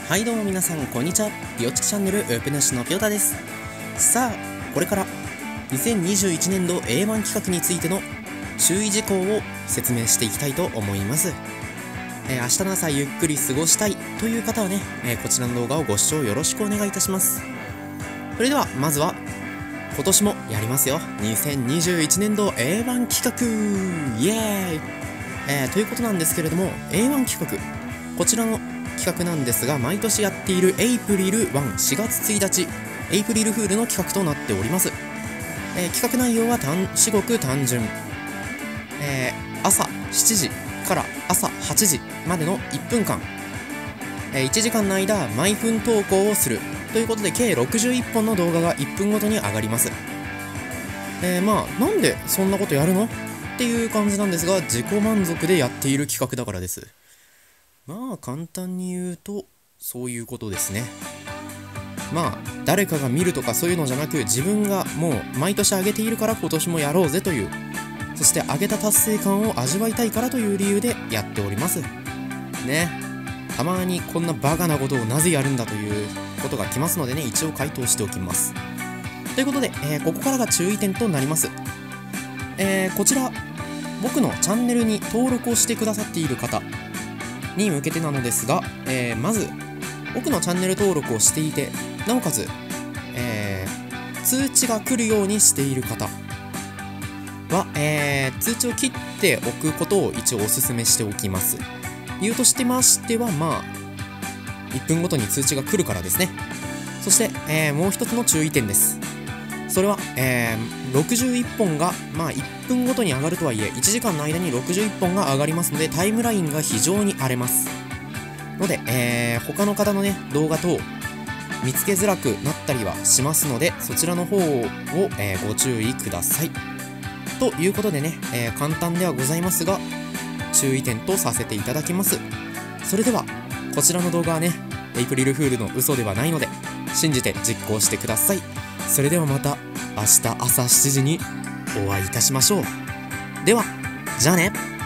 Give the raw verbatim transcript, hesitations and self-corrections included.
はいどうも皆さんこんにちは。ピオチキチャンネルウープ主のピオタです。さあこれからにせんにじゅういちねんど エーワン 企画についての注意事項を説明していきたいと思います。えー、明日の朝ゆっくり過ごしたいという方はね、えー、こちらの動画をご視聴よろしくお願いいたします。それではまずは今年もやりますよ。にせんにじゅういちねんど エーワン 企画イエーイ、えー、ということなんですけれども エーワン 企画、こちらの企画なんですが、毎年やっているエイプリルワン、しがつついたちエイプリルフールの企画となっております。えー、企画内容は至極単純、えー、朝しちじから朝はちじまでのいっぷんかん、えー、いちじかんの間毎分投稿をするということで、計ろくじゅういっぽんの動画がいっぷんごとに上がります。えー、まあなんでそんなことやるのっていう感じなんですが、自己満足でやっている企画だからです。まあ簡単に言うとそういうことですね。まあ誰かが見るとかそういうのじゃなく、自分がもう毎年上げているから今年もやろうぜという、そして上げた達成感を味わいたいからという理由でやっておりますね。たまにこんなバカなことをなぜやるんだということが来ますのでね、一応回答しておきます。ということで、えー、ここからが注意点となります。えー、こちら僕のチャンネルに登録をしてくださっている方に向けてなのですが、えー、まず僕のチャンネル登録をしていて、なおかつ、えー、通知が来るようにしている方は、えー、通知を切っておくことを一応お勧めしておきます。理由としてましては、まあいっぷんごとに通知が来るからですね。そして、えー、もう一つの注意点です。それは、えー、ろくじゅういっぽんが、まあ、いっぷんごとに上がるとはいえいちじかんの間にろくじゅういっぽんが上がりますので、タイムラインが非常に荒れますので、えー、他の方のね動画等見つけづらくなったりはしますので、そちらの方を、えー、ご注意ください。ということでね、えー、簡単ではございますが注意点とさせていただきます。それではこちらの動画はねエイプリルフールの嘘ではないので信じて実行してください。それではまた明日朝しちじにお会いいたしましょう。ではじゃあね。